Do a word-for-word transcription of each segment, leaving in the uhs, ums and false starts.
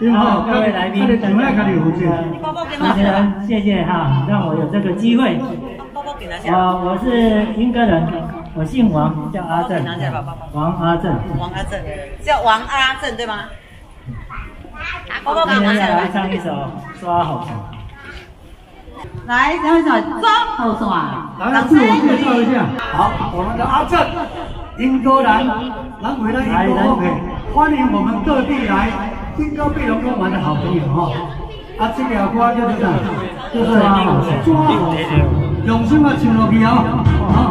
好，各位来宾，主持人，谢谢哈，让我有这个机会。啊，我是莺歌人，我姓王，叫阿正，王阿正， 王阿正，叫王阿正对吗？包包今天要来唱一首《抓好船》。 来，唱一首《抓好船》。 来，自我介绍一下。好，我们的阿正，莺歌人，南回的莺歌 OK， 欢迎我们各地来莺歌碧龙宫玩的好朋友哈。啊，这条歌就是啥？就是抓好船，用心啊唱落去哦。好。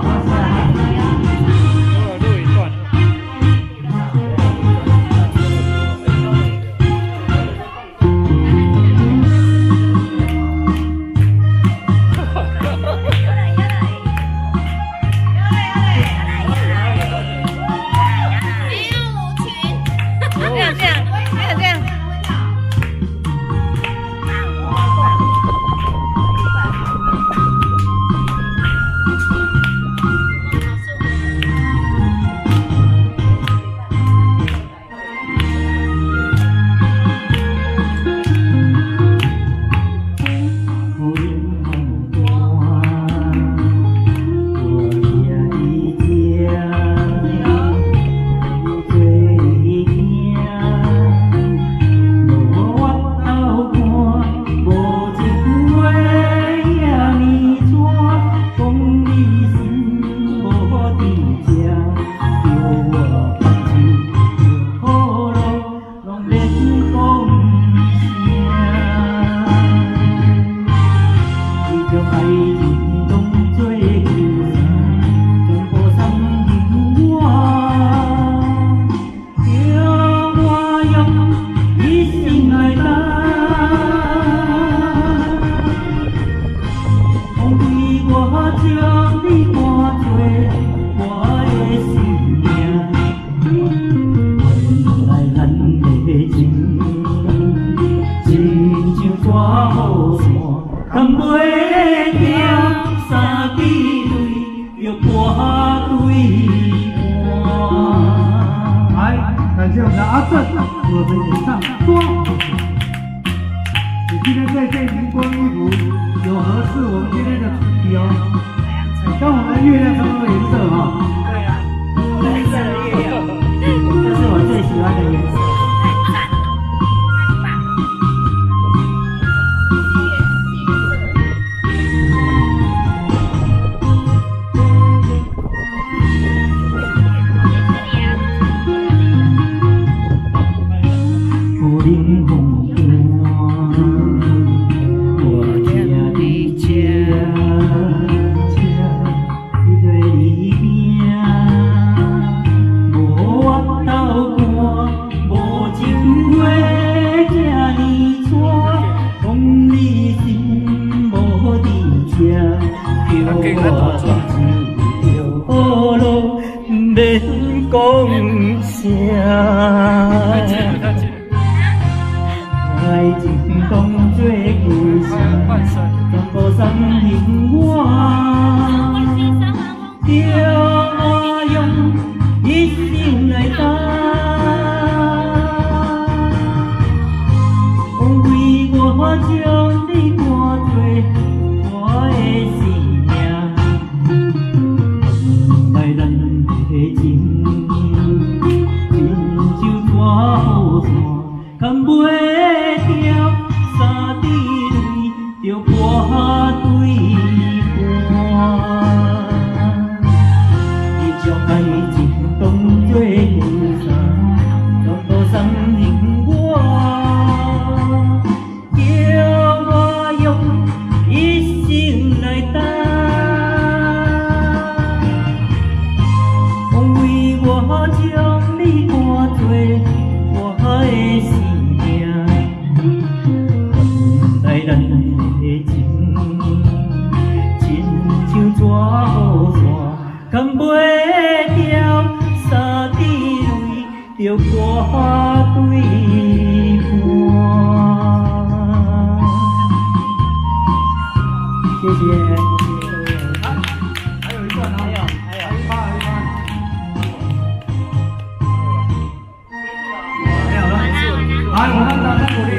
来，我们掌声鼓励。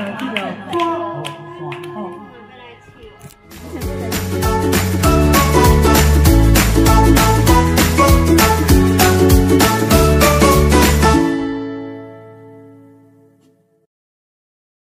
这个